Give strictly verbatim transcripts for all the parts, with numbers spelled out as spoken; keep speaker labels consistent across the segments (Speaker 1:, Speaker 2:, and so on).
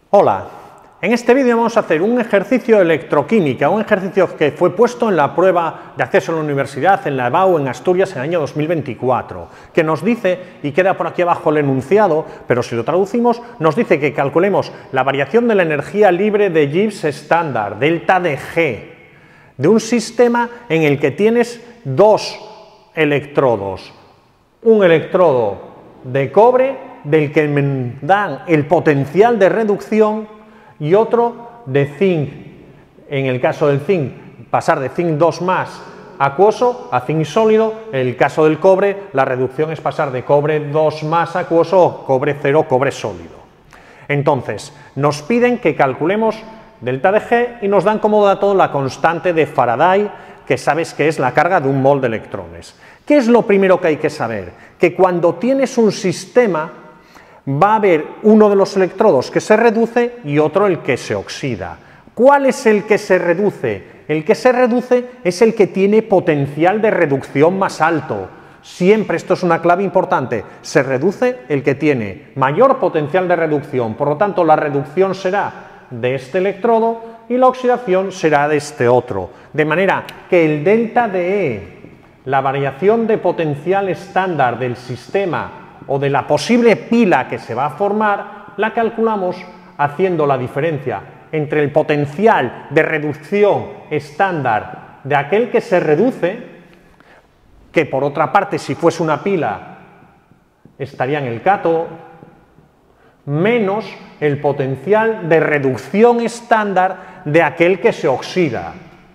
Speaker 1: Hola, en este vídeo vamos a hacer un ejercicio de electroquímica, un ejercicio que fue puesto en la prueba de acceso a la universidad en la EBAU en Asturias en el año dos mil veinticuatro, que nos dice, y queda por aquí abajo el enunciado, pero si lo traducimos, nos dice que calculemos la variación de la energía libre de Gibbs estándar, delta de G, de un sistema en el que tienes dos electrodos, un electrodo de cobre del que me dan el potencial de reducción y otro de zinc. En el caso del zinc, pasar de zinc dos más acuoso a zinc sólido. En el caso del cobre, la reducción es pasar de cobre dos más acuoso o cobre cero, cobre sólido. Entonces, nos piden que calculemos delta de G y nos dan como dato la constante de Faraday, que sabes que es la carga de un mol de electrones. ¿Qué es lo primero que hay que saber? Que cuando tienes un sistema va a haber uno de los electrodos que se reduce y otro el que se oxida. ¿Cuál es el que se reduce? El que se reduce es el que tiene potencial de reducción más alto. Siempre, esto es una clave importante, se reduce el que tiene mayor potencial de reducción. Por lo tanto, la reducción será de este electrodo y la oxidación será de este otro. De manera que el delta de E, la variación de potencial estándar del sistema o de la posible pila que se va a formar, la calculamos haciendo la diferencia entre el potencial de reducción estándar de aquel que se reduce, que por otra parte si fuese una pila estaría en el cátodo, menos el potencial de reducción estándar de aquel que se oxida,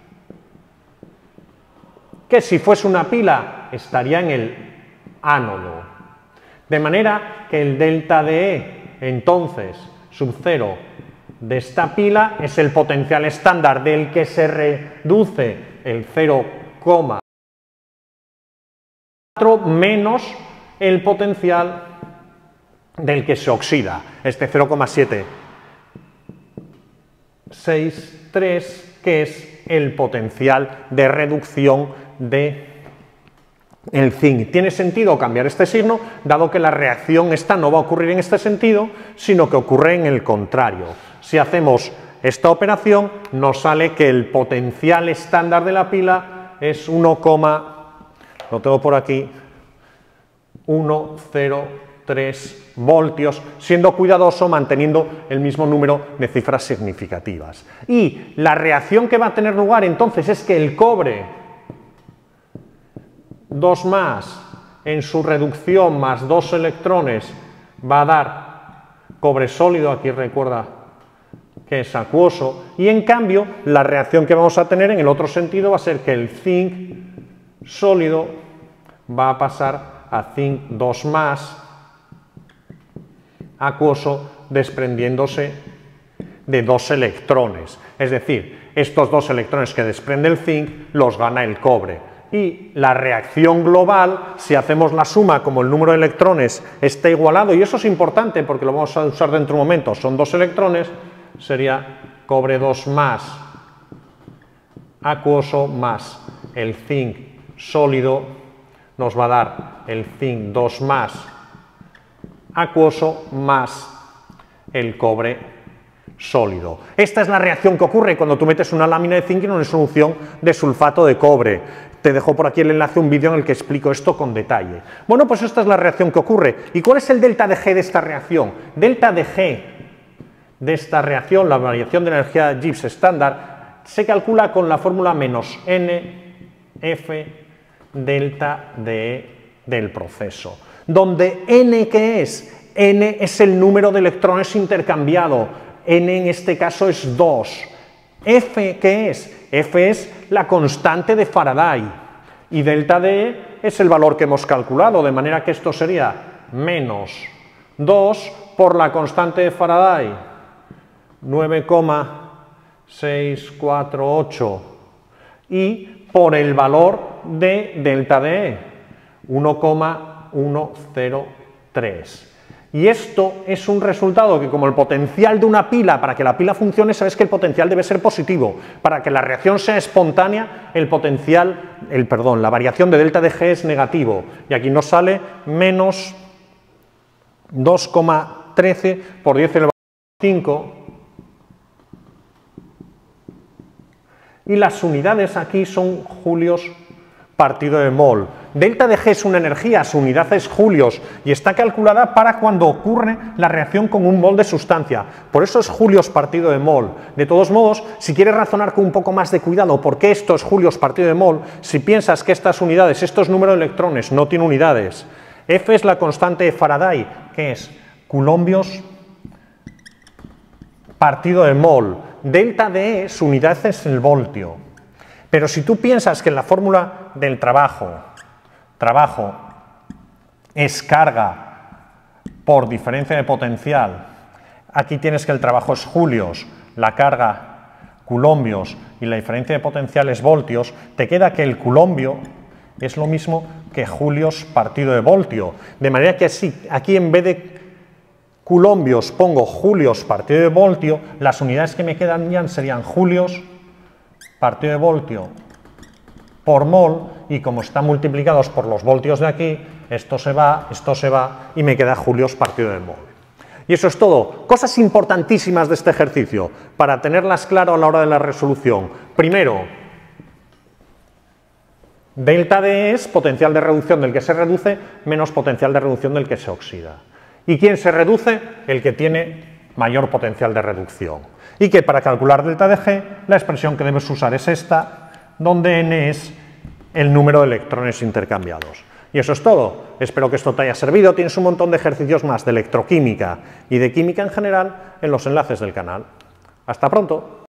Speaker 1: que si fuese una pila estaría en el ánodo. De manera que el delta de E, entonces, sub cero de esta pila es el potencial estándar del que se reduce el cero coma cuatro menos el potencial del que se oxida, este cero coma setecientos sesenta y tres, que es el potencial de reducción de el zinc. Tiene sentido cambiar este signo, dado que la reacción esta no va a ocurrir en este sentido, sino que ocurre en el contrario. Si hacemos esta operación, nos sale que el potencial estándar de la pila es uno, lo tengo por aquí, ciento tres voltios, siendo cuidadoso manteniendo el mismo número de cifras significativas. Y la reacción que va a tener lugar entonces es que el cobre dos más en su reducción más dos electrones va a dar cobre sólido, aquí recuerda que es acuoso, y en cambio la reacción que vamos a tener en el otro sentido va a ser que el zinc sólido va a pasar a zinc dos más acuoso, desprendiéndose de dos electrones, es decir, estos dos electrones que desprende el zinc los gana el cobre. Y la reacción global, si hacemos la suma como el número de electrones está igualado, y eso es importante porque lo vamos a usar dentro de un momento, son dos electrones, sería cobre dos más acuoso más el zinc sólido, nos va a dar el zinc dos más acuoso más el cobre sólido. Esta es la reacción que ocurre cuando tú metes una lámina de zinc en una solución de sulfato de cobre. Te dejo por aquí el enlace a un vídeo en el que explico esto con detalle. Bueno, pues esta es la reacción que ocurre. ¿Y cuál es el delta de G de esta reacción? Delta de G de esta reacción, la variación de la energía Gibbs estándar, se calcula con la fórmula menos N F delta de E del proceso. Donde N, ¿qué es? N es el número de electrones intercambiado. N en este caso es dos. F, ¿qué es? F es la constante de Faraday y delta de E es el valor que hemos calculado, de manera que esto sería menos dos por la constante de Faraday, nueve coma seiscientos cuarenta y ocho, y por el valor de delta de E, uno coma ciento tres. Y esto es un resultado que, como el potencial de una pila, para que la pila funcione, sabes que el potencial debe ser positivo. Para que la reacción sea espontánea, el potencial, el perdón, la variación de delta de G es negativo. Y aquí nos sale menos dos coma trece por diez elevado cinco. Y las unidades aquí son julios partido de mol. Delta de G es una energía, su unidad es julios y está calculada para cuando ocurre la reacción con un mol de sustancia. Por eso es julios partido de mol. De todos modos, si quieres razonar con un poco más de cuidado por qué esto es julios partido de mol, si piensas que estas unidades, estos números de electrones no tienen unidades, F es la constante de Faraday, que es coulombios partido de mol. Delta de E, su unidad es el voltio. Pero si tú piensas que en la fórmula del trabajo, trabajo es carga por diferencia de potencial, aquí tienes que el trabajo es julios, la carga coulombios y la diferencia de potencial es voltios, te queda que el coulombio es lo mismo que julios partido de voltio. De manera que así, aquí en vez de coulombios pongo julios partido de voltio, las unidades que me quedan ya serían julios partido de voltio por mol, y como están multiplicados por los voltios de aquí, esto se va, esto se va, y me queda julios partido de mol. Y eso es todo. Cosas importantísimas de este ejercicio, para tenerlas claro a la hora de la resolución. Primero, delta de E es potencial de reducción del que se reduce menos potencial de reducción del que se oxida. ¿Y quién se reduce? El que tiene mayor potencial de reducción. Y que para calcular delta de G, la expresión que debes usar es esta, donde N es el número de electrones intercambiados. Y eso es todo. Espero que esto te haya servido. Tienes un montón de ejercicios más de electroquímica y de química en general en los enlaces del canal. Hasta pronto.